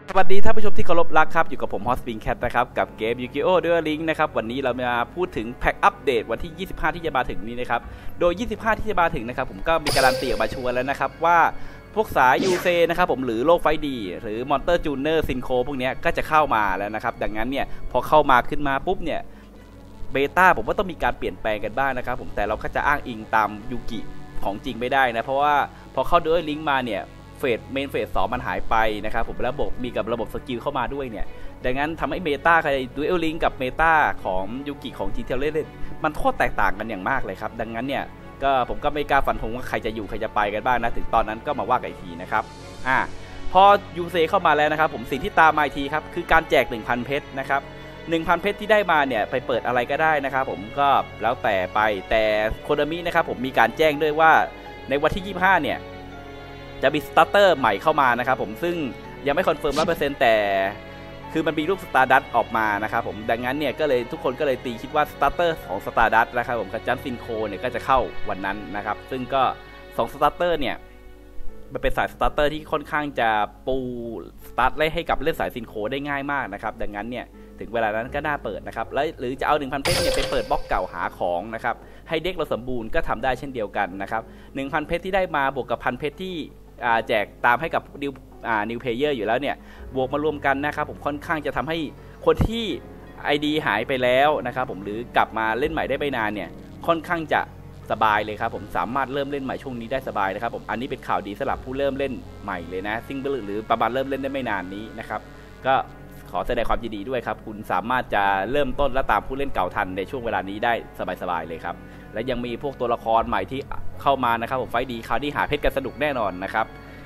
สวัสดีท่านผู้ชมที่เคารพรักครับอยู่กับผมฮอสปิงแคทนะครับกับเกมยูกิโอด้วยลิงนะครับวันนี้เรามาพูดถึงแพ็คอัปเดตวันที่25ที่จะมาถึงนี้นะครับโดย25ที่จะมาถึงนะครับผมก็มีการันตีออกมาชัวร์แล้วนะครับว่าพวกสายยูเซนะครับผมหรือโลกไฟดีหรือมอนเตอร์จูเนอร์ซินโคพวกนี้ก็จะเข้ามาแล้วนะครับดังนั้นเนี่ยพอเข้ามาขึ้นมาปุ๊บเนี่ยเบต้าผมว่าต้องมีการเปลี่ยนแปลงกันบ้างนะครับผมแต่เราก็จะอ้างอิงตามยูกิของจริงไม่ได้นะเพราะว่าพอเข้าด้วยลิงก์มาเนี่ยเมนเฟส 2มันหายไปนะครับผมแล้วมีกับระบบสกิลเข้ามาด้วยเนี่ยดังนั้นทำให้เมตาใครดูเอลลิงกับเมตาของยูกิของจีเทลเล่นมันโคตรแตกต่างกันอย่างมากเลยครับดังนั้นเนี่ยก็ผมก็ไม่กล้าฟันธงว่าใครจะอยู่ใครจะไปกันบ้างนะถึงตอนนั้นก็มาว่ากันอีกทีนะครับพอยูเซเข้ามาแล้วนะครับผมสิ่งที่ตามมาอีกทีครับคือการแจก 1,000 เพชรนะครับ 1,000 เพชรที่ได้มาเนี่ยไปเปิดอะไรก็ได้นะครับผมก็แล้วแต่ไปแต่โคนามินะครับผมมีการแจ้งด้วยว่าในวันที่25เนี่ยจะมีสตาร์เตอร์ใหม่เข้ามานะครับผมซึ่งยังไม่คอนเฟิร์ม 100% แต่คือมันมีรูปสตาร์ดัตออกมานะครับผมดังนั้นเนี่ยก็เลยทุกคนก็เลยตีคิดว่าสตาร์เตอร์ของสตาร์ดัตนะครับผมกับจันซินโคเนี่ยก็จะเข้าวันนั้นนะครับซึ่งก็2สตาร์เตอร์เนี่ยมันเป็นสายสตาร์เตอร์ที่ค่อนข้างจะปูสตาร์ทให้กับเล่นสายซินโคได้ง่ายมากนะครับดังนั้นเนี่ยถึงเวลานั้นก็น่าเปิดนะครับแล้วหรือจะเอา 1,000 เพชรเนี่ยไปเปิดบล็อกเก่าหาของนะครับให้เด็กเราสมบูรณ์ก็ทำได้เช่นเดียวกันนะครับ 1,000 เพชรที่ได้มาบวกกับ 1,000 เพชรที่แจกตามให้กับนิวเพลเยอร์อยู่แล้วเนี่ยบวกมารวมกันนะครับผมค่อนข้างจะทำให้คนที่ ID หายไปแล้วนะครับผมหรือกลับมาเล่นใหม่ได้ไม่นานเนี่ยค่อนข้างจะสบายเลยครับผมสามารถเริ่มเล่นใหม่ช่วงนี้ได้สบายนะครับผมอันนี้เป็นข่าวดีสำหรับผู้เริ่มเล่นใหม่เลยนะซิงเกิลหรือประมาณเริ่มเล่นได้ไม่นานนี้นะครับก็ขอแสดงความยินดีด้วยครับคุณสามารถจะเริ่มต้นและตามผู้เล่นเก่าทันในช่วงเวลานี้ได้สบายๆเลยครับและยังมีพวกตัวละครใหม่ที่เข้ามานะครับผมไฟดีคราวนี้หาเพชรกันสนุกแน่นอนนะครับ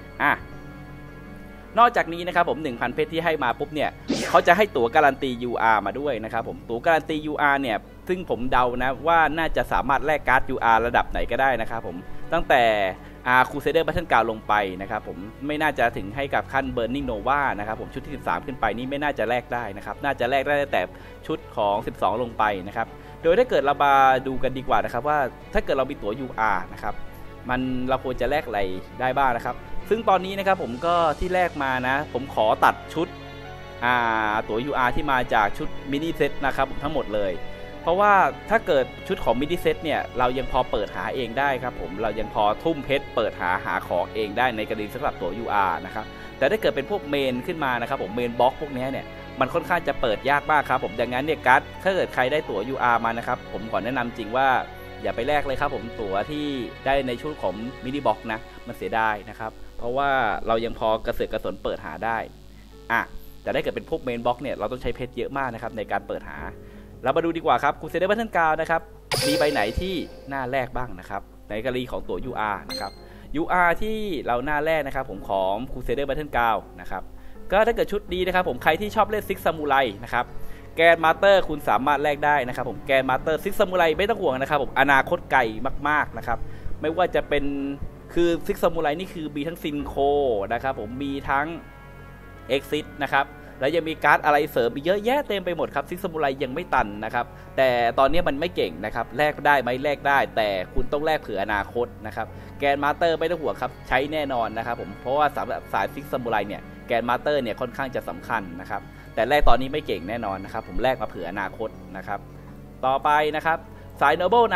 นอกจากนี้นะครับผม 1,000 เพชรที่ให้มาปุ๊บเนี่ยเขาจะให้ตั๋วการันตี UR มาด้วยนะครับผมตั๋วการันตี UR เนี่ยซึ่งผมเดานะว่าน่าจะสามารถแลกการ์ด UR ระดับไหนก็ได้นะครับผมตั้งแต่Crusader Battleground ลงไปนะครับผมไม่น่าจะถึงให้กับขั้น Burning Nova นะครับผมชุดที่13ขึ้นไปนี่ไม่น่าจะแลกได้นะครับน่าจะแลกได้แต่ชุดของ12ลงไปนะครับโดยถ้าเกิดเรามาดูกันดีกว่านะครับว่าถ้าเกิดเรามีตั๋ว UR นะครับเราควรจะแลกอะไรได้บ้างนะครับซึ่งตอนนี้นะครับผมก็ที่แลกมานะผมขอตัดชุดตั๋ว UR ที่มาจากชุดมินิเซตนะครับทั้งหมดเลยเพราะว่าถ้าเกิดชุดของมินิเซตเนี่ยเรายังพอเปิดหาเองได้ครับผมเรายังพอทุ่มเพชรเปิดหาของเองได้ในกรณีสำหรับตั๋ว UR นะครับแต่ถ้าเกิดเป็นพวกเมนขึ้นมานะครับผมเมนบล็อกพวกนี้เนี่ยมันค่อนข้างจะเปิดยากมากครับผมดังนั้นเนี่ยการ์ดถ้าเกิดใครได้ตั๋ว UR มานะครับผมขอแนะนำจริงว่าอย่าไปแลกเลยครับผมตั๋วที่ได้ในชุดของมินิบ็อกนะมันเสียดายนะครับเพราะว่าเรายังพอกระเสือกกระสนเปิดหาได้แต่ถ้าเกิดเป็นพวกเมนบ็อกเนี่ยเราต้องใช้เพชรเยอะมากนะครับในการเปิดหาเรามาดูดีกว่าครับ Crusader Battleground นะครับมีใบไหนที่น่าแลกบ้างนะครับในกรณีของตั๋ว UR นะครับ UR ที่เราน่าแลกนะครับผมของ Crusader Battleground นะครับก็ถ้าเกิดชุดดีนะครับผมใครที่ชอบเล่นซิกซามูไรนะครับแกนมาสเตอร์คุณสามารถแลกได้นะครับผมแกนมาสเตอร์ซิกซามูไรไม่ต้องห่วงนะครับผมอนาคตไกลมากๆนะครับไม่ว่าจะเป็นคือซิกซามูไรนี่คือมีทั้งซินโคนะครับผมมีทั้งเอ็กซิสนะครับแล้วยังมีการ์ดอะไรเสริมอีกเยอะแยะเต็มไปหมดครับซิกซามูไรยังไม่ตันนะครับแต่ตอนนี้มันไม่เก่งนะครับแลกได้ไหมแลกได้แต่คุณต้องแลกเผื่ออนาคตนะครับแกนมาสเตอร์ไม่ต้องห่วงครับใช้แน่นอนนะครับผมเพราะว่าสำหรับสายซิกซามูไรเนี่ยแกนมาสเตอร์เนี่ยค่อนข้างจะสำคัญนะครับแต่แรกตอนนี้ไม่เก่งแน่นอนนะครับผมแลกมาเผื่ออนาคตนะครับต่อไปนะครับสาย Noble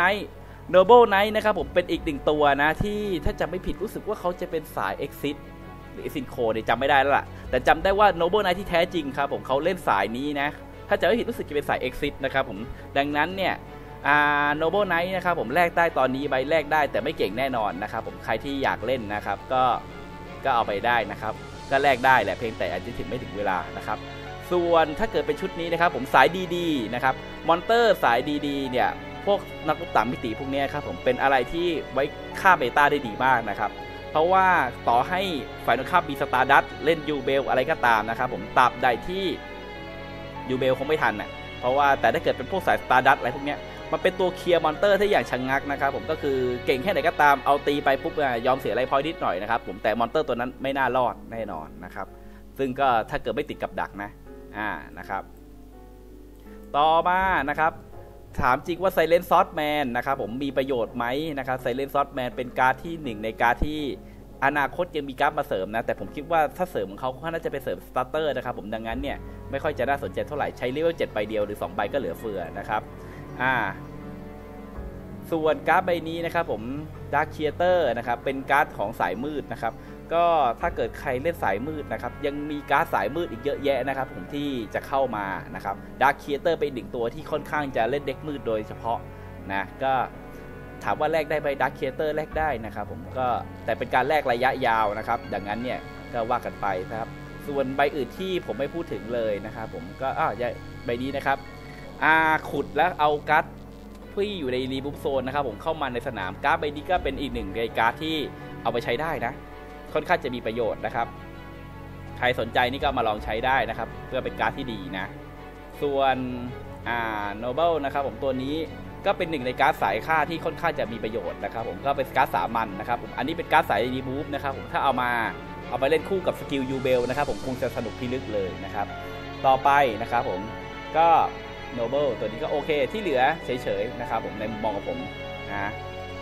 Knight นะครับผมเป็นอีกหนึ่งตัวนะที่ถ้าจำไม่ผิดรู้สึกว่าเขาจะเป็นสาย Exit หรือ Sinco เนี่ยจำไม่ได้แล้วล่ะแต่จำได้ว่า Noble Knight ที่แท้จริงครับผมเขาเล่นสายนี้นะถ้าจำไม่ผิดรู้สึกจะเป็นสาย Exit นะครับผมดังนั้นเนี่ยNoble Knight นะครับผมแลกได้ตอนนี้ใบแลกได้แต่ไม่เก่งแน่นอนนะครับผมใครที่อยากเล่นนะครับก็เอาไปได้นะครับก็แลกได้แหละเพียงแต่อาจจะถึงไม่ถึงเวลานะครับส่วนถ้าเกิดเป็นชุดนี้นะครับผมสายดีๆนะครับมอนเตอร์สายดีๆเนี่ยพวกนักลุกต่างมิติพวกนี้ครับผมเป็นอะไรที่ไว้ฆ่าเบต้าได้ดีมากนะครับเพราะว่าต่อให้ฝ่ายตรงข้ามมีสตาร์ดัตเล่นยูเบลอะไรก็ตามนะครับผมตราบใดที่ยูเบลคงไม่ทันน่ะเพราะว่าแต่ถ้าเกิดเป็นพวกสายสตาร์ดัตอะไรพวกนี้มันเป็นตัวเคลียร์มอนเตอร์ที่อย่างชะงักนะครับผมก็คือเก่งแค่ไหนก็ตามเอาตีไปปุ๊บยอมเสียไรพอยต์นิดหน่อยนะครับผมแต่มอนเตอร์ตัวนั้นไม่น่ารอดแน่นอนนะครับซึ่งก็ถ้าเกิดไม่ติดกับดักนะนะครับต่อมานะครับถามจริงว่า Silent Swordman นะครับผมมีประโยชน์ไหมนะครับ Silent Swordman เป็นการ์ดที่1ในการ์ดที่อนาคตยังมีการ์ดมาเสริมนะแต่ผมคิดว่าถ้าเสริมของเขาน่าจะเป็นเสริมสตาร์เตอร์นะครับผมดังนั้นเนี่ยไม่ค่อยจะน่าสนใจเท่าไหร่ใช้เลเวล7ใบเดียวหรือ2ใบก็เหลือเฟือนะครับส่วนการ์ดใบนี้นะครับผม Dark Theater นะครับเป็นการ์ดของสายมืดนะครับก็ถ้าเกิดใครเล่นสายมืดนะครับยังมีการ์ดสายมืดอีกเยอะแยะนะครับผมที่จะเข้ามานะครับ Dark Theater เป็น1ตัวที่ค่อนข้างจะเล่นเด็กมืดโดยเฉพาะนะก็ถามว่าแลกได้ใบ Dark Theater แลกได้นะครับผมก็แต่เป็นการแลกระยะยาวนะครับดังนั้นเนี่ยก็ว่ากันไปนะครับส่วนใบอื่นที่ผมไม่พูดถึงเลยนะครับผมก็ใบนี้นะครับขุดแล้วเอาการ์ดที่อยู่ในรีบูฟโซนนะครับผมเข้ามาในสนามการ์ดใบนี้ก็เป็นอีกหนึ่งในการ์ดที่เอาไปใช้ได้นะค่อนข้างจะมีประโยชน์นะครับใครสนใจนี่ก็มาลองใช้ได้นะครับเพื่อเป็นการ์ดที่ดีนะส่วนโนเบิลนะครับผมตัวนี้ก็เป็นหนึ่งในการ์ดสายค่าที่ค่อนข้างจะมีประโยชน์นะครับผมก็เป็นการ์ดสามัญนะครับผมอันนี้เป็นการ์ดสายรีบูฟนะครับผมถ้าเอาไปเล่นคู่กับสกิลยูเบลนะครับผมคงจะสนุกพิลึกเลยนะครับต่อไปนะครับผมก็โนเบิลตัวนี้ก็โอเคที่เหลือเฉยๆนะครับผมในมุมมองของผมนะ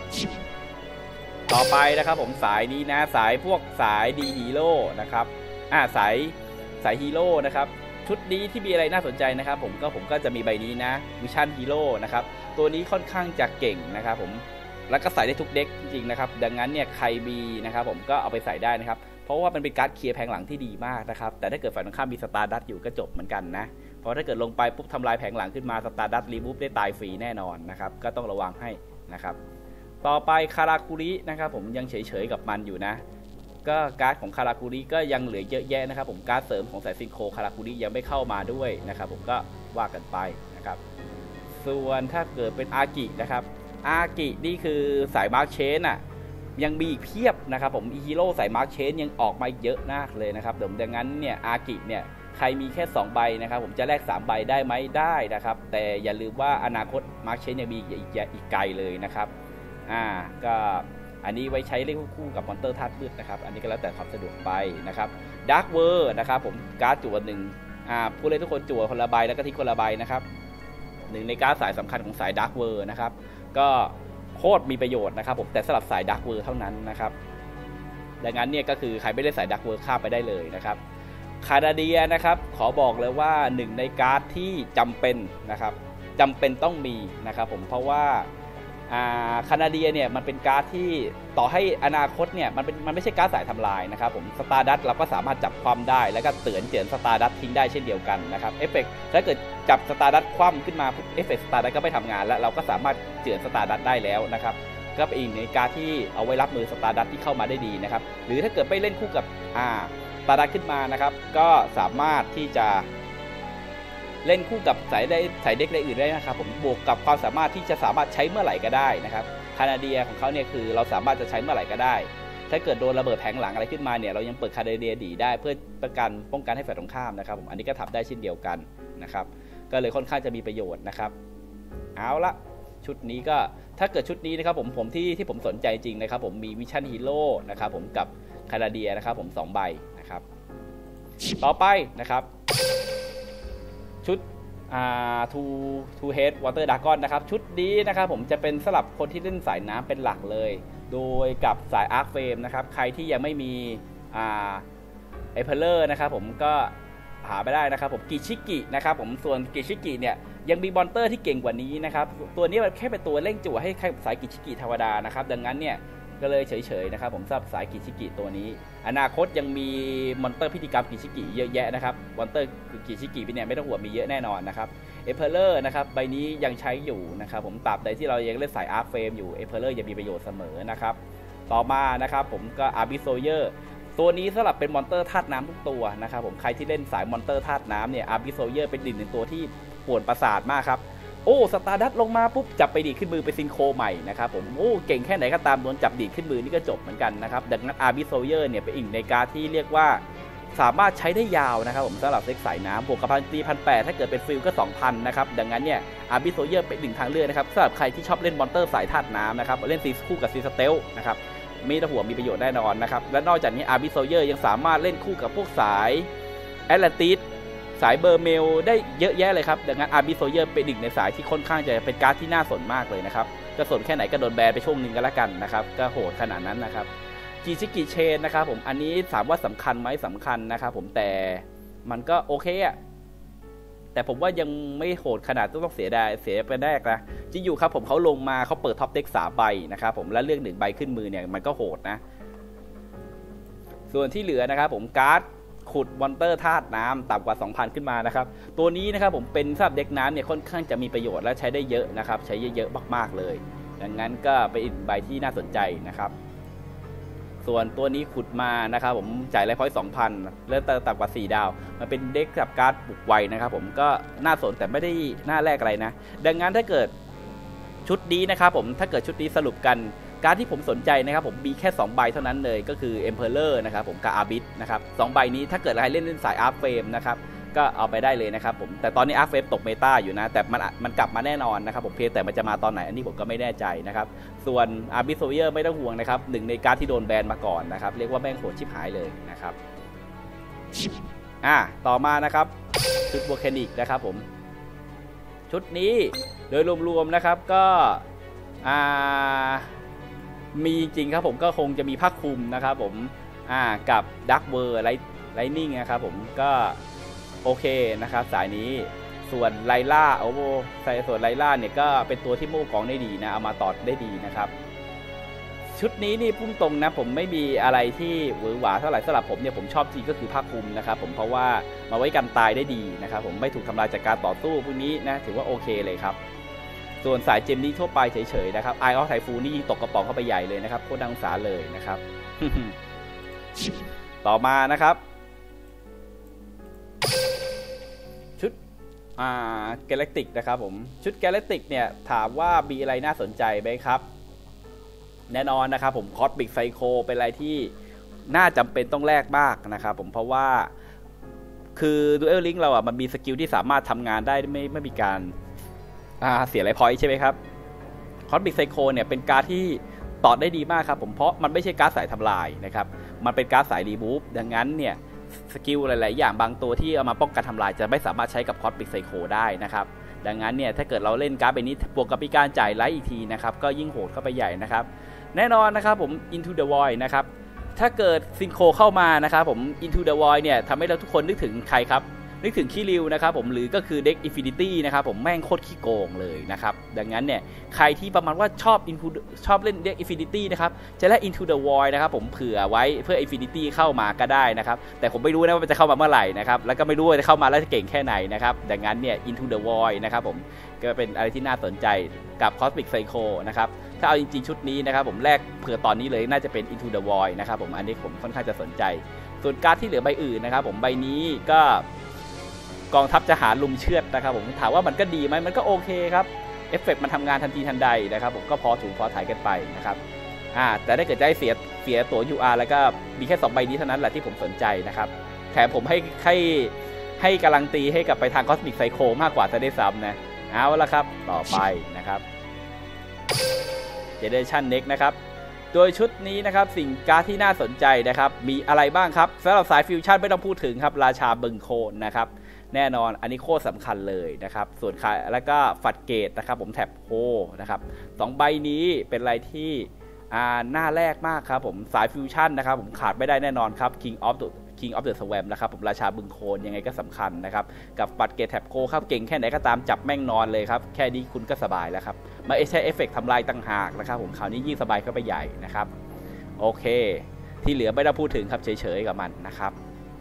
ต่อไปนะครับผมสายนี้นะสายพวกสายดีฮีโร่นะครับสายฮีโร่นะครับชุดนี้ที่มีอะไรน่าสนใจนะครับผมก็จะมีใบนี้นะวิชั่นฮีโร่นะครับตัวนี้ค่อนข้างจะเก่งนะครับผมแล้วก็ใส่ได้ทุกเด็กจริงๆนะครับดังนั้นเนี่ยใครมีนะครับผมก็เอาไปใส่ได้นะครับเพราะว่ามันเป็นการ์ดเคลียร์แผงหลังที่ดีมากนะครับแต่ถ้าเกิดฝ่ายตรงข้ามมีสตาร์ดัสอยู่ก็จบเหมือนกันนะเพราะถ้าเกิดลงไปปุ๊บทำลายแผงหลังขึ้นมาสตาร์ดัสรีมูฟได้ตายฟรีแน่นอนนะครับก็ต้องระวังให้นะครับต่อไปคาราคุรินะครับผมยังเฉยๆกับมันอยู่นะก็การ์ดของคาราคุริก็ยังเหลือเยอะแยะนะครับผมการ์ดเสริมของสายซิงโคคาราคุริยังไม่เข้ามาด้วยนะครับผมก็ว่ากันไปนะครับส่วนถ้าเกิดเป็นอากินะครับอากินี่คือสายมาร์คเชนยังมีอีกเพียบนะครับผมฮีโร่สายมาร์คเชนยังออกมาเยอะมากเลยนะครับดังนั้นเนี่ยอากิเนี่ยใครมีแค่2ใบนะครับผมจะแลก3ใบได้ไหมได้นะครับแต่อย่าลืมว่าอนาคตมาร์คเชนยังมีอีกไกลเลยนะครับก็อันนี้ไว้ใช้เล่นคู่กับมอนเตอร์ธาตุมืดนะครับอันนี้ก็แล้วแต่ความสะดวกไปนะครับดาร์กเวอร์นะครับผมการ์ดจั่วหนึ่งผู้เล่นทุกคนจั่วคนละใบแล้วก็ทิ้งคนละใบนะครับหนึ่งในการ์ดสายสำคัญของสายดาร์กเวอร์นะครับก็โคตรมีประโยชน์นะครับผมแต่สำหรับสายดาร์กเวอร์เท่านั้นนะครับดังนั้นเนี่ยก็คือใครไม่ได้สายดาร์กเวอร์ข้ามไปได้เลยนะครับคานาเดียนะครับขอบอกเลยว่าหนึ่งในการ์ดที่จำเป็นนะครับจำเป็นต้องมีนะครับผมเพราะว่าคานาเดียเนี่ยมันเป็นการ์ดที่ต่อให้อนาคตเนี่ยมันไม่ใช่การ์ดสายทำลายนะครับผมสตาร์ดัสเราก็สามารถจับความได้แล้วก็เตือนสตาร์ดัสทิ้งได้เช่นเดียวกันนะครับเอฟเฟกต์ถ้าเกิดจับสตาร์ดัสคว่ำขึ้นมาเอฟเฟกต์สตาร์ดัสก็ไม่ทำงานแล้วเราก็สามารถเตือนสตาร์ดัสได้แล้วนะครับก็เป็นอีกในการ์ดที่เอาไว้รับมือสตาร์ดัสที่เข้ามาได้ดีนะครับหรือถ้าเกิดไม่เล่นคู่กับสตาร์ดัสขึ้นมานะครับก็สามารถที่จะเล่นคู่กับสายเด็กอื่นได้นะครับผมบวกกับความสามารถที่จะสามารถใช้เมื่อไหร่ก็ได้นะครับคานาเดียของเขาเนี่ยคือเราสามารถจะใช้เมื่อไหร่ก็ได้ถ้าเกิดโดนระเบิดแผงหลังอะไรขึ้นมาเนี่ยเรายังเปิดคานาเดียดีได้เพื่อป้องกันให้ฝ่ายตรงข้ามนะครับผมอันนี้ก็ทำได้เช่นเดียวกันนะครับก็เลยค่อนข้างจะมีประโยชน์นะครับเอาละชุดนี้ก็ถ้าเกิดชุดนี้นะครับผมที่ผมสนใจจริงนะครับผมมีวิชั่นฮีโร่นะครับผมกับคานาเดียนะครับผม2ใบนะครับต่อไปนะครับชุดทูเฮดวอเตอร์ดากอนนะครับชุดนี้นะครับผมจะเป็นสำหรับคนที่เล่นสายน้ำเป็นหลักเลยโดยกับสายอาร์คเฟรมนะครับใครที่ยังไม่มีเอเพลเลอร์นะครับผมก็หาไปได้นะครับผมกิชิกินะครับผมส่วนกิชิกิเนี่ยยังมีมอนเตอร์ที่เก่งกว่านี้นะครับตัวนี้มันแค่เป็นตัวเร่งจั่วให้สายกิชิกิธรรมดานะครับดังนั้นเนี่ยก็เลยเฉยๆนะครับผมสำหรับสายกิชิกิตัวนี้อนาคตยังมีมอนเตอร์พิธีกรรมกิชิกิเยอะแยะนะครับมอนเตอร์กิชิกิเนี่ยไม่ต้องห่วงมีเยอะแน่นอนนะครับเอเพลเลอร์นะครับใบนี้ยังใช้อยู่นะครับผมตราบใดที่เรายังเล่นสายอาร์คเฟรมอยู่เอเพลเลอร์ยังมีประโยชน์เสมอนะครับต่อมานะครับผมก็อาร์บิโซเยอร์ตัวนี้สำหรับเป็นมอนเตอร์ธาตุน้ำทุกตัวนะครับผมใครที่เล่นสายมอนเตอร์ธาตุน้ำเนี่ยอาร์บิโซเยอร์เป็นหนึ่งตัวที่ป่วนประสาทมากครับโอ้สตาร์ดัสลงมาปุ๊บจับไปดีขึ้นมือไปซินโคใหม่นะครับผมโอ้เก่งแค่ไหนก็ตามโดนจับดีขึ้นมือนี่ก็จบเหมือนกันนะครับดังนั้นอาร์บิโซเยอร์เนี่ยเป็นอีกในการที่เรียกว่าสามารถใช้ได้ยาวนะครับผมสำหรับเซ็กสายน้ำบวกกับ1,800ถ้าเกิดเป็นฟิลก็ 2,000 นะครับดังนั้นเนี่ยอาร์บิโซเยอร์เป็นหนึ่งทางเลือกนะครับสำหรับใครที่ชอบเล่นมอนเตอร์สายธาตุน้ำนะครับเล่นซีคู่กับซีสเตลนะครับมีตะหัวมีประโยชน์แน่นอนนะครับและนอกจากนี้อาร์บิโซเยอร์ยังสามารถเล่นคู่กับพวกสายแอตแลนติสสายเบอร์เมลได้เยอะแยะเลยครับดังนั้นอาร์บิโซเยอร์เป็นอีกในสายที่ค่อนข้างจะเป็นการ์ดที่น่าสนมากเลยนะครับจะสนแค่ไหนก็โดนแบนไปช่วงนึงก็แล้วกันนะครับก็โหดขนาดนั้นนะครับกิชิกิเชนนะครับผมอันนี้ถามว่าสำคัญไหมสำคัญนะครับผมแต่มันก็โอเคอะแต่ผมว่ายังไม่โหดขนาดต้องเสียไปแรกนะจริงอยู่ครับผมเขาลงมาเขาเปิดท็อปเด็ก3 ใบนะครับผมและเลือก1 ใบขึ้นมือเนี่ยมันก็โหดนะส่วนที่เหลือนะครับผมการ์ดขุดมอนเตอร์ธาตุน้ำต่ำกว่า 2,000 ขึ้นมานะครับตัวนี้นะครับผมเป็นสำหรับเด็กน้ำเนี่ยค่อนข้างจะมีประโยชน์และใช้ได้เยอะนะครับใช้เยอะๆมากๆเลยดังนั้นก็เป็นอีกใบที่น่าสนใจนะครับส่วนตัวนี้ขุดมานะครับผมจ่ายไลฟ์พอยต์ 2,000 เริ่มต่ำกว่า4 ดาวมันเป็นเด็กกับการ์ดบุกไวนะครับผมก็น่าสนแต่ไม่ได้น่าแรกอะไรนะดังนั้นถ้าเกิดชุดนี้นะครับผมถ้าเกิดชุดนี้สรุปกันการที่ผมสนใจนะครับผมมีแค่2 ใบเท่านั้นเลยก็คือ Emperor นะครับผมกับ Abyss นะครับ2 ใบนี้ถ้าเกิดใครเล่นสาย Arc Frame นะครับก็เอาไปได้เลยนะครับผมแต่ตอนนี้ Arc Frame ตกเมตาอยู่นะแต่มันกลับมาแน่นอนนะครับผมเพียงแต่มันจะมาตอนไหนอันนี้ผมก็ไม่แน่ใจนะครับส่วน Abyss Warrior ไม่ต้องห่วงนะครับหนึ่งในการ์ดที่โดนแบนมาก่อนนะครับเรียกว่าแม่งโหดชิบหายเลยนะครับต่อมานะครับชุด Volcanic นะครับผมชุดนี้โดยรวมๆนะครับก็มีจริงครับผมก็คงจะมีผ้าคลุมนะครับผมกับ Dark World Lightning นะครับผมก็โอเคนะครับสายนี้ส่วนไลล่าส่วนไลล่าเนี่ยก็เป็นตัวที่โม่กองได้ดีนะเอามาต่อได้ดีนะครับชุดนี้นี่พุ่งตรงนะผมไม่มีอะไรที่หวือหวาเท่าไหร่สำหรับผมเนี่ยผมชอบจริงก็คือผ้าคลุมนะครับผมเพราะว่ามาไว้กันตายได้ดีนะครับผมไม่ถูกทำลายจากการต่อสู้พวกนี้นะถือว่าโอเคเลยครับส่วนสายเจมนี้ทั่วไปเฉยๆนะครับไอออฟไทฟูนี่ยิงตกกระป๋องเข้าไปใหญ่เลยนะครับโคตรดังสาเลยนะครับ ต่อมานะครับชุดแกลคติกนะครับผมชุดแกลคติกเนี่ยถามว่ามีอะไรน่าสนใจไหมครับแน่นอนนะครับผมคอสมิกไซโคเป็นอะไรที่น่าจำเป็นต้องแลกมากนะครับผมเพราะว่าคือดูเอลลิงเรามันมีสกิลที่สามารถทำงานได้ไม่มีการเสียไลฟ์พอยต์ใช่ไหมครับคอสมิกไซโคเนี่ยเป็นการ์ดที่ต่อได้ดีมากครับผมเพราะมันไม่ใช่การ์ดสายทำลายนะครับมันเป็นการ์ดสายรีมูฟดังนั้นเนี่ยสกิลหลายๆอย่างบางตัวที่เอามาป้องกันทำลายจะไม่สามารถใช้กับคอสมิกไซโคได้นะครับดังนั้นเนี่ยถ้าเกิดเราเล่นการ์ดแบบนี้บวกกับมีการจ่ายไลฟ์อีกทีนะครับก็ยิ่งโหดเข้าไปใหญ่นะครับแน่นอนนะครับผม Into the Void นะครับถ้าเกิดซินโคเข้ามานะครับผม Into the Void เนี่ยทำให้เราทุกคนนึกถึงใครครับนึกถึงคิริวนะครับผมหรือก็คือเด็ก Infinity นะครับผมแม่งโคตรขี้โกงเลยนะครับดังนั้นเนี่ยใครที่ประมาณว่าชอบเล่นเด็ก Infinity นะครับจะเล่น Into the Void นะครับผมเผื่อไว้เพื่อ Infinity เข้ามาก็ได้นะครับแต่ผมไม่รู้นะว่ามันจะเข้ามาเมื่อไหร่นะครับแล้วก็ไม่รู้ว่าจะเข้ามาแล้วจะเก่งแค่ไหนนะครับดังนั้นเนี่ย Into the Void นะครับผมก็เป็นอะไรที่น่าสนใจกับ Cosmic Psycho นะครับถ้าเอาจริงๆชุดนี้นะครับผมแรกเผื่อตอนนี้เลยน่าจะเป็น Into the Void นะครับผมอันนี้ผมค่อนข้างจะสนใจส่วนการ์ดที่เหลือใบอื่นนะครับผมใบนี้ก็กองทัพจะหาลุมเชือดนะครับผมถามว่ามันก็ดีไหมมันก็โอเคครับเอฟเฟกต์มันทำงานทันทีทันใดนะครับผมก็พอถูกพอถ่ายกันไปนะครับแต่ถ้าเกิดจะให้เสียตั๋ว UR แล้วก็มีแค่2 ใบนี้เท่านั้นแหละที่ผมสนใจนะครับแถมผมให้กำลังตีให้กับไปทาง Cosmic Psycho มากกว่าจะได้ซ้ำนะเอาละครับต่อไปนะครับGeneration Next นะครับโดยชุดนี้นะครับสิ่งการ์ดที่น่าสนใจนะครับมีอะไรบ้างครับสำหรับสายฟิวชั่นไม่ต้องพูดถึงครับราชาบึงโคนนะครับแน่นอนอันนี้โคตรสำคัญเลยนะครับส่วนแล้วก็ฟัดเกตนะครับผมแท็บโฮนะครับ2 ใบนี้เป็นอะไรที่หน้าแรกมากครับผมสายฟิวชั่นนะครับผมขาดไม่ได้แน่นอนครับ King of the Swamp นะครับผมราชาบึงโคนยังไงก็สำคัญนะครับกับฟัดเกตแท็บโฮครับเก่งแค่ไหนก็ตามจับแม่งนอนเลยครับแค่นี้คุณก็สบายแล้วครับไม่ใช่เอฟเฟกต์ทำลายต่างหากนะครับผมคราวนี้ยิ่งสบายเข้าไปใหญ่นะครับโอเคที่เหลือไม่ต้องพูดถึงครับเฉยๆกับมันนะครับ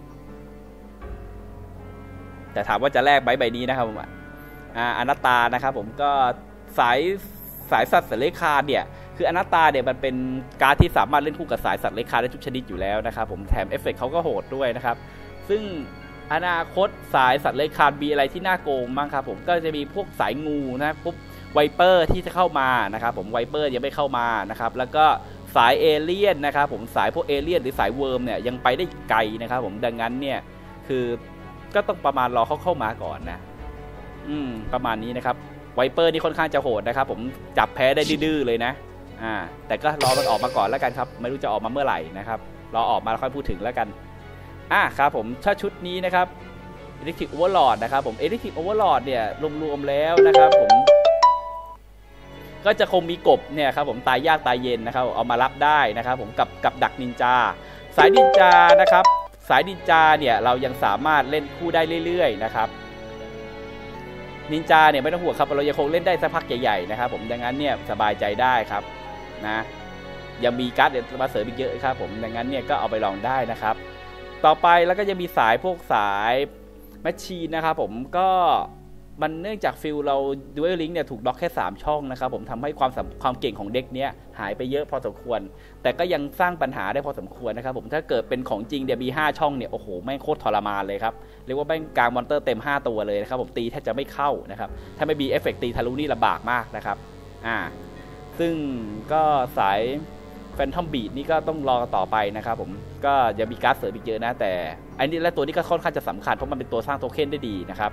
แต่ถามว่าจะแลกใบนี้นะครับผมอนัตตานะครับผมก็สายสัตว์เลื้อยคลานเนี่ยคืออนัตตาเนี่ยมันเป็นการ์ดที่สามารถเล่นคู่กับสายสัตว์เลื้อยคลานได้ทุกชนิดอยู่แล้วนะครับผมแถมเอฟเฟกต์เขาก็โหดด้วยนะครับซึ่งอนาคตสายสัตว์เลื้อยคลานมีอะไรที่น่าโกงบ้างครับผมก็จะมีพวกสายงูนะปุ๊บไวเปอร์ที่จะเข้ามานะครับผมไวเปอร์ยังไม่เข้ามานะครับแล้วก็สายเอเลี่ยนนะครับผมสายพวกเอเลี่ยนหรือสายเวิร์มเนี่ยยังไปได้ไกลนะครับผมดังนั้นเนี่ยคือก็ต้องประมาณรอเขาเข้ามาก่อนนะประมาณนี้นะครับไวเปอร์นี่ค่อนข้างจะโหดนะครับผมจับแพ้ได้ดื้อเลยนะแต่ก็รอมันออกมาก่อนแล้วกันครับไม่รู้จะออกมาเมื่อไหร่นะครับรอออกมาแล้วค่อยพูดถึงแล้วกันครับผมถ้าชุดนี้นะครับ Electric Overlord นะครับผม Electric Overlord เนี่ยรวมๆแล้วนะครับผมก็จะคงมีกบเนี่ยครับผมตายยากตายเย็นนะครับเอามารับได้นะครับผมกับดักนินจาสายนินจานะครับสายนินจาเนี่ยเรายังสามารถเล่นคู่ได้เรื่อยๆนะครับนินจาเนี่ยไม่ต้องห่วงครับเรายังคงเล่นได้สักพักใหญ่ๆนะครับผมดังนั้นเนี่ยสบายใจได้ครับนะยังมีการ์ดเดี๋ยวมาเสริมอีกเยอะครับผมดังนั้นเนี่ยก็เอาไปลองได้นะครับต่อไปแล้วก็จะมีสายพวกสายแมชชีนนะครับผมก็มันเนื่องจากฟิลเราดูเอลลิงเนี่ยถูกล็อกแค่3ช่องนะครับผมทำให้ความเก่งของเด็กเนี้ยหายไปเยอะพอสมควรแต่ก็ยังสร้างปัญหาได้พอสมควรนะครับผมถ้าเกิดเป็นของจริงเดี๋ยวมี5ช่องเนี่ยโอ้โหแม่งโคตรทรมานเลยครับเรียกว่าแม่งกลางมอนเตอร์เต็ม5ตัวเลยนะครับผมตีแทบจะไม่เข้านะครับถ้าไม่มีเอฟเฟกต์ตีทะลุนี่ลำบากมากนะครับซึ่งก็สายแฟนทอมบีดนี่ก็ต้องรอต่อไปนะครับผมก็ยังมีการ์ดเสริมอีกเยอะนะแต่อันนี้และตัวนี้ก็ค่อนข้างจะสำคัญเพราะมันเป็นตัวสร้างโทเค็นได้ดีนะครับ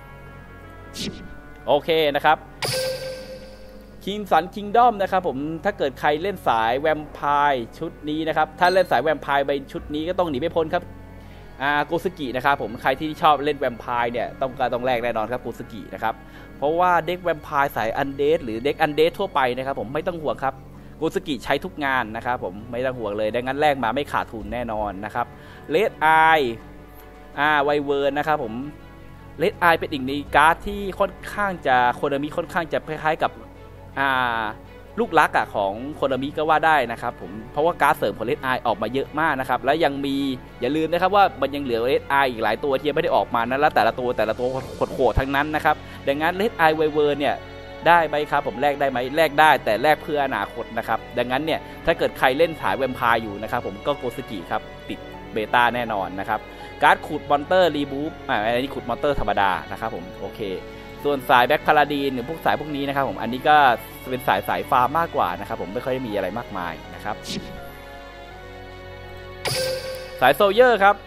โอเคนะครับคิงสันคิงดอมนะครับผมถ้าเกิดใครเล่นสายแวมไพร์ชุดนี้นะครับถ้าเล่นสายแวมไพร์ใบชุดนี้ก็ต้องหนีไม่พ้นครับโกสกินะครับผมใครที่ชอบเล่นแวมไพร์เนี่ยต้องแลกแน่นอนครับโกสกินะครับเพราะว่าเด็กแวมไพร์สายอันเดดหรือเด็กอันเดดทั่วไปนะครับผมไม่ต้องห่วงครับโกสกิใช้ทุกงานนะครับผมไม่ต้องห่วงเลยดังนั้นแลกมาไม่ขาดทุนแน่นอนนะครับเลดไอไวเวิร์นนะครับผมเลดไอเป็นอีกในการ์ดที่ค่อนข้างจะโคนามิค่อนข้างจะคล้ายๆกับลูกรักของโคนามิก็ว่าได้นะครับผมเพราะว่าการ์ดเสริมของเลดไอออกมาเยอะมากนะครับและยังมีอย่าลืมนะครับว่ามันยังเหลือเลดไออีกหลายตัวที่ยังไม่ได้ออกมานะแล้วแต่ละตัวโหดๆทั้งนั้นนะครับดังนั้นเลดไอไวเวิร์นเนี่ยได้ไหมครับผมแลกได้ไหมแลกได้แต่แลกเพื่ออนาคตนะครับดังนั้นเนี่ยถ้าเกิดใครเล่นสายแวมไพร์อยู่นะครับผมก็โกสกิครับติดเบต้าแน่นอนนะครับการ์ดขุดมอนเตอร์รีบูฟอันนี้ขุดมอนเตอร์ธรรมดานะครับผมโอเคส่วนสายแบ็คพาราดีนหรือพวกสายพวกนี้นะครับผมอันนี้ก็เป็นสายฟาร์มมากกว่านะครับผมไม่ค่อยมีอะไรมากมายนะครับสายโซเยอร์ครับ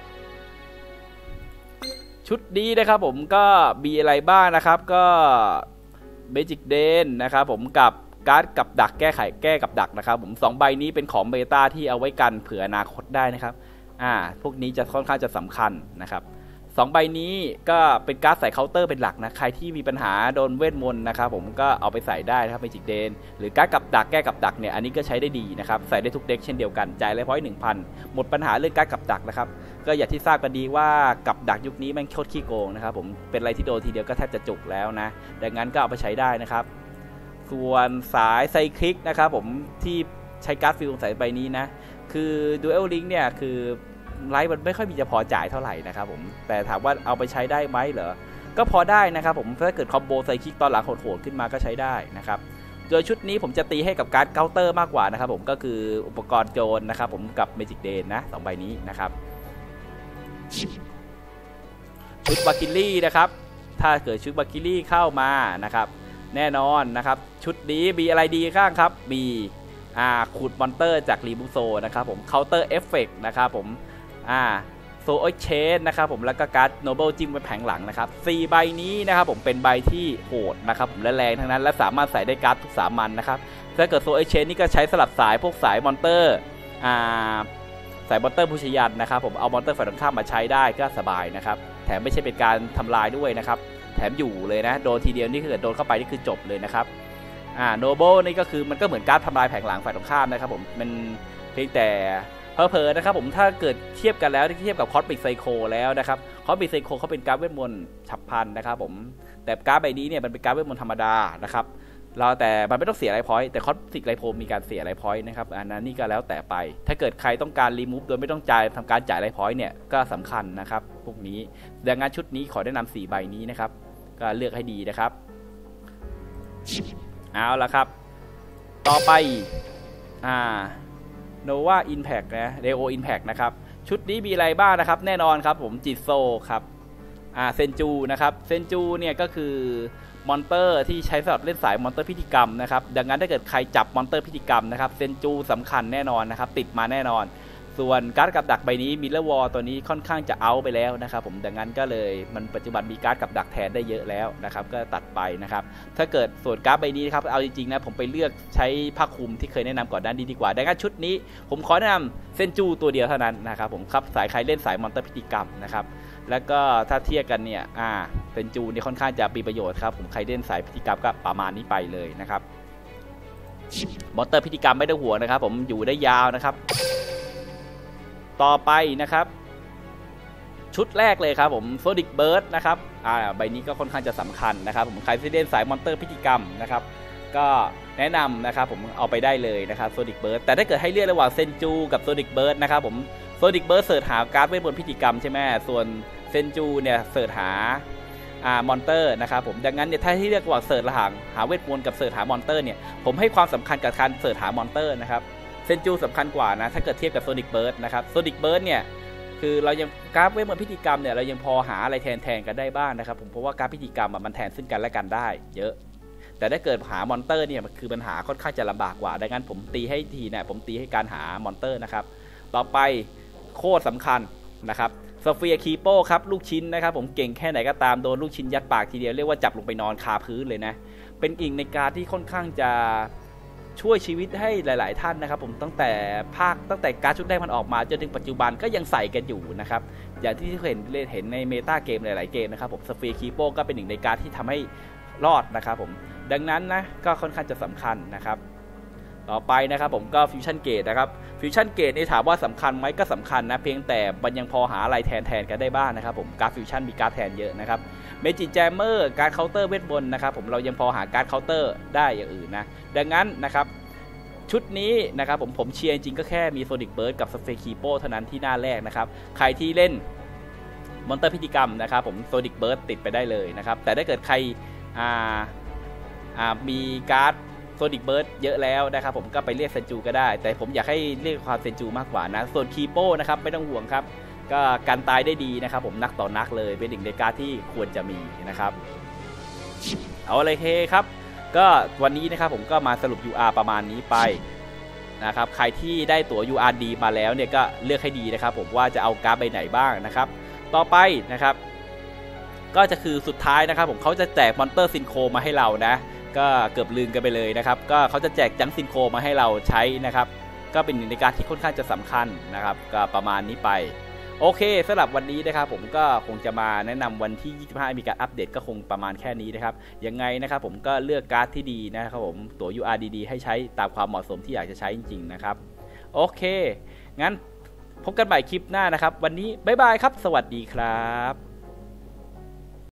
ชุดนี้นะครับผมก็มีอะไรบ้างนะครับก็เมจิกเดนนะครับผมกับการ์ดกับดักแก้กับดักนะครับผม2ใบนี้เป็นของเบต้าที่เอาไว้กันเผื่ออนาคตได้นะครับพวกนี้จะค่อนข้างจะสำคัญนะครับ2ใบนี้ก็เป็นการ์ดใส่เคาน์เตอร์เป็นหลักนะใครที่มีปัญหาโดนเวทมนต์นะครับผมก็เอาไปใส่ได้นะครับเมจิกเดนหรือการ์ดกับดักแก้กับดักเนี่ยอันนี้ก็ใช้ได้ดีนะครับใส่ได้ทุกเด็กเช่นเดียวกันจ่ายเลยพอยต์ 1,000 หมดปัญหาเรื่องการ์ดกับดักนะครับก็อย่างที่ทราบกันดีว่ากับดักยุคนี้แม่งโคตรขี้โกงนะครับผมเป็นอะไรที่โดนทีเดียวก็แทบจะจุกแล้วนะดังนั้นก็เอาไปใช้ได้นะครับส่วนสายไซคลิกนะครับผมที่ใช้การ์ดฟิลใส่ใบนี้นะคือดูเอลลิงเนี่ยคือไลฟ์มันไม่ค่อยมีจะพอจ่ายเท่าไหร่นะครับผมแต่ถามว่าเอาไปใช้ได้ไหมเหรอก็พอได้นะครับผมถ้าเกิดคอมโบไซคลิกตอนหลังโหดๆขึ้นมาก็ใช้ได้นะครับโดยชุดนี้ผมจะตีให้กับการ์ดเคาน์เตอร์มากกว่านะครับผมก็คืออุปกรณ์โจรนะครับผมกับเมจิกเดนนะ2ใบนี้นะครับชุดบาคิลี่นะครับถ้าเกิดชุดบาคิลี่เข้ามานะครับแน่นอนนะครับชุดนี้มีอะไรดีข้างครับมีขุดมอนเตอร์จากรีบูโซนะครับผมเคาน์เตอร์เอฟเฟกต์นะครับผมโซโอเชนนะครับผมแล้วก็การ์ดโนเบิลจิ้มไว้แผงหลังนะครับ4ใบนี้นะครับผมเป็นใบที่โหดนะครับผมและแรงทั้งนั้นและสามารถใส่ได้การ์ดทุกสามัญนะครับถ้าเกิดโซโอเชนนี่ก็ใช้สลับสายพวกสายมอนเตอร์สายมอนเตอร์ผู้ชยันนะครับผมเอามอนเตอร์ฝ่ายตรงข้ามมาใช้ได้ก็สบายนะครับแถมไม่ใช่เป็นการทำลายด้วยนะครับแถมอยู่เลยนะโดนทีเดียวนี่คือโดนเข้าไปนี่คือจบเลยนะครับโนเบิลนี่ก็คือมันก็เหมือนการทำลายแผงหลังฝ่ายตรงข้ามนะครับผมมันเพียงแต่เพอนะครับผมถ้าเกิดเทียบกันแล้วเทียบกับคอสมิกไซโคแล้วนะครับคอสมิกไซโคเขาเป็นการเวทมนต์ฉับพลันนะครับผมแต่การ์ดใบนี้เนี่ยมันเป็นการเวทมนต์ธรรมดานะครับแต่มันไม่ต้องเสียไลฟ์พอยต์แต่คอสมิกไลฟ์โพมีการเสียไลฟ์พอยต์นะครับอันนั้นนี่ก็แล้วแต่ไปถ้าเกิดใครต้องการรีมูฟโดยไม่ต้องทำการจ่ายไลฟ์พอยต์เนี่ยก็สำคัญนะครับพวกนี้ดังนั้นชุดนี้ขอแนะนำ4ใบนี้นะครับก็เลือกให้ดีนะครับเอาละครับต่อไปNova Impact นะ Reo Impact นะครับชุดนี้มีอะไรบ้างนะครับแน่นอนครับผมจิตโซครับเซนจูนะครับเซนจูเนี่ยก็คือมอนเตอร์ที่ใช้สำหรับเล่นสายมอนเตอร์พิธีกรรมนะครับดังนั้นถ้าเกิดใครจับมอนเตอร์พิธีกรรมนะครับเซนจูสำคัญแน่นอนนะครับติดมาแน่นอนส่วนการ์ดกับดักใบนี้มิลเลอร์วอลตัวนี้ค่อนข้างจะเอาไปแล้วนะครับผมดังนั้นก็เลยมันปัจจุบันมีการ์ดกับดักแทนได้เยอะแล้วนะครับก็ตัดไปนะครับถ้าเกิดส่วนการ์ดใบนี้นะครับเอาจริงๆนะผมไปเลือกใช้ผ้าคลุมที่เคยแนะนำก่อนด้านนี้ดีกว่าดังนั้นชุดนี้ผมขอแนะนำเซนจูตัวเดียวเท่านั้นนะครับผมครับสายใครเล่นสายมอนเตอร์พิธีกรรมนะครับแล้วก็ถ้าเทียบกันเนี่ยเซนจูนี่ค่อนข้างจะมีประโยชน์ครับผมใครเล่นสายพิธีกรรมก็ประมาณนี้ไปเลยนะครับมอนเตอร์พิธีกรรมไม่ต้องห่วงนะครับผมอยู่ได้ยาวนะครับต่อไปนะครับชุดแรกเลยครับผมโซนิกเบิร์ดนะครับใบนี้ก็ค่อนข้างจะสำคัญนะครับผมใครที่เล่นสายมอนเตอร์พิธีกรรมนะครับก็แนะนำนะครับผมเอาไปได้เลยนะครับโซนิกเบิร์ดแต่ถ้าเกิดให้เลือกระหว่างเซนจูกับโซนิกเบิร์ดนะครับผมโซนิกเบิร์ดเสิร์ชหาการ์ดเวทมนต์พิธีกรรมใช่ไหมส่วนเซนจูเนี่ยเสิร์ชหามอนเตอร์นะครับผมดังนั้นเนี่ยถ้าที่เลือกระหว่างเสิร์ชหาเวทมนต์กับเสิร์ชหามอนเตอร์เนี่ยผมให้ความสำคัญกับการเสิร์ชหามอนเตอร์นะครับเซนจูสำคัญกว่านะถ้าเกิดเทียบกับโซนิกเบิร์ดนะครับโซนิกเบิร์ดเนี่ยคือเรายังการ์ดเวทมนต์พิธีกรรมเนี่ยเรายังพอหาอะไรแทนกันได้บ้างนะครับผมเพราะว่าการ์ดพิธีกรรมมันแทนซึ่งกันและกันได้เยอะแต่ถ้าเกิดหามอนเตอร์เนี่ยมันคือปัญหาค่อนข้างจะลำบากกว่าดังนั้นผมตีให้ทีเนี่ยผมตีให้การหามอนเตอร์นะครับต่อไปโคตรสำคัญนะครับโซเฟียคีโป้ครับลูกชิ้นนะครับผมเก่งแค่ไหนก็ตามโดนลูกชิ้นยัดปากทีเดียวเรียกว่าจับลงไปนอนคาพื้นเลยนะเป็นอีกในการที่ค่อนข้างจะช่วยชีวิตให้หลายๆท่านนะครับผมตั้งแต่การชุดแรกมันออกมาจนถึงปัจจุบันก็ยังใส่กันอยู่นะครับอย่างที่เห็นในเมตาเกมหลายๆเกมนะครับผมโซเฟียคีโป้ก็เป็นหนึ่งในการที่ทำให้รอดนะครับผมดังนั้นนะก็ค่อนข้างจะสำคัญนะครับต่อไปนะครับผมก็ฟิวชั่นเกตนะครับฟิวชั่นเกตนี่ถามว่าสำคัญไหมก็สำคัญนะเพียงแต่มันยังพอหาอะไรแทนกันได้บ้างนะครับผมการ์ดฟิวชั่นมีการ์ดแทนเยอะนะครับเมจิแจมเมอร์การ์ดเคาน์เตอร์เวทมนต์นะครับผมเรายังพอหาการ์ดเคาน์เตอร์ได้อย่างอื่นนะดังนั้นนะครับชุดนี้นะครับผมเชียร์จริงก็แค่มีโซนิกเบิร์ดกับสเฟคีโปเท่านั้นที่หน้าแรกนะครับใครที่เล่นมอนเตอร์พิธีกรรมนะครับผมโซนิกเบิร์ดติดไปได้เลยนะครับแต่ถ้าเกิดใครมีการ์ดโซนิกเบิร์ดเยอะแล้วนะครับผมก็ไปเรียกเซนจูก็ได้แต่ผมอยากให้เรียกความเซนจูมากกว่านะส่วนคีโป้นะครับไม่ต้องห่วงครับก็กันตายได้ดีนะครับผมนักต่อนักเลยเป็นหนึ่งในการ์ดที่ควรจะมีนะครับเอาเลยเคครับก็วันนี้นะครับผมก็มาสรุป UR ประมาณนี้ไปนะครับใครที่ได้ตั๋ว UR ดีมาแล้วเนี่ยก็เลือกให้ดีนะครับผมว่าจะเอาการ์ดใบไหนบ้างนะครับต่อไปนะครับก็จะคือสุดท้ายนะครับผมเขาจะแจกมอนเตอร์ซินโคมาให้เรานะก็เกือบลืมกันไปเลยนะครับก็เขาจะแจกจังซินโคมาให้เราใช้นะครับก็เป็นหนึ่งในการที่ค่อนข้างจะสำคัญนะครับก็ประมาณนี้ไปโอเคสำหรับวันนี้นะครับผมก็คงจะมาแนะนำวันที่25มีการอัปเดตก็คงประมาณแค่นี้นะครับยังไงนะครับผมก็เลือกการ์ดที่ดีนะครับผมตั๋ว UR ดีๆให้ใช้ตามความเหมาะสมที่อยากจะใช้จริงๆนะครับโอเคงั้นพบกันใหม่คลิปหน้านะครับวันนี้บ๊ายบายครับสวัสดีครับ